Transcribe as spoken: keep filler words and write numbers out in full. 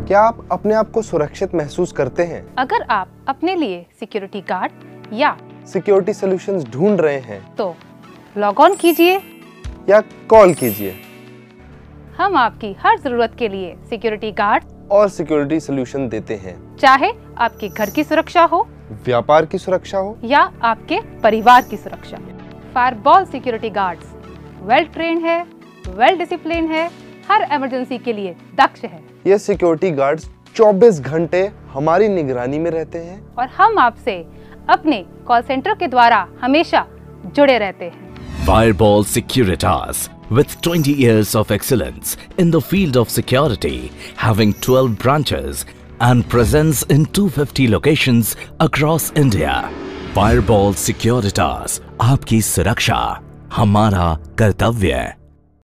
क्या आप अपने आप को सुरक्षित महसूस करते हैं? अगर आप अपने लिए सिक्योरिटी गार्ड या सिक्योरिटी सॉल्यूशंस ढूंढ रहे हैं तो लॉग ऑन कीजिए या कॉल कीजिए। हम आपकी हर जरूरत के लिए सिक्योरिटी गार्ड और सिक्योरिटी सॉल्यूशन देते हैं, चाहे आपके घर की सुरक्षा हो, व्यापार की सुरक्षा हो या आपके परिवार की सुरक्षा। Fireball security guards well trained है, वेल डिसिप्लिन है, हर इमरजेंसी के लिए दक्ष है। ये सिक्योरिटी गार्ड्स चौबीस घंटे हमारी निगरानी में रहते हैं और हम आपसे अपने कॉल सेंटर के द्वारा हमेशा जुड़े रहते हैं। Fireball Securitas, with twenty years of excellence in the field of security, having twelve branches and presence in two hundred fifty locations across India. Fireball Securitas, आपकी सुरक्षा हमारा कर्तव्य है।